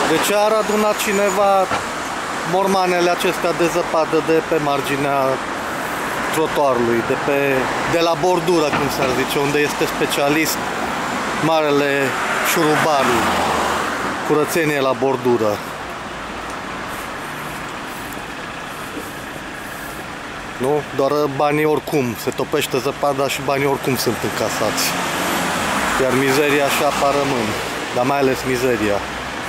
De ce a adunat cineva mormanele acestea de zăpadă de pe marginea trotuarului, de la bordură, cum s-ar zice, unde este specialist marele șurubaru, curățenie la bordură? Nu? Doar banii oricum, se topește zăpada și banii oricum sunt încasați. Iar mizeria și apa rămân, dar mai ales mizeria.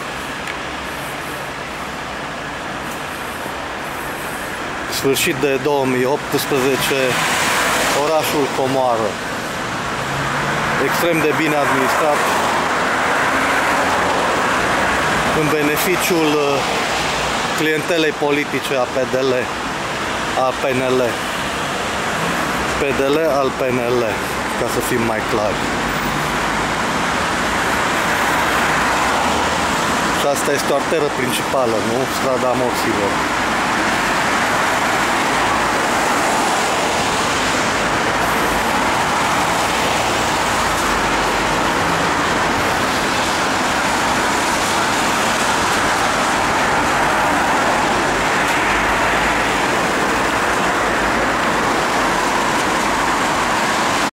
Sfârșit de 2018, orașul comoară. Extrem de bine administrat, în beneficiul clientelei politice a PDL, a PNL. PDL al PNL, ca să fim mai clari. Și asta este o arteră principală, nu? Strada Morților.